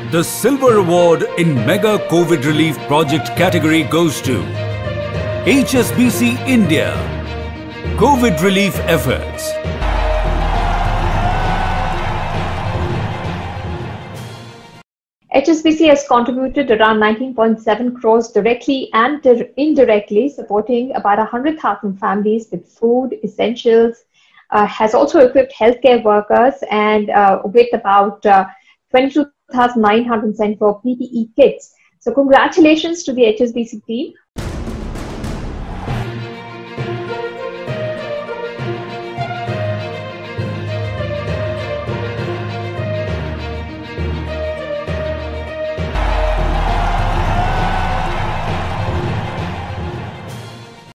The Silver Award in Mega COVID Relief Project category goes to HSBC India. COVID Relief Efforts. HSBC has contributed around 19.7 crores directly and indirectly, supporting about 100,000 families with food, essentials, has also equipped healthcare workers and with about 22,900 sent for PPE kits. So congratulations to the HSBC team.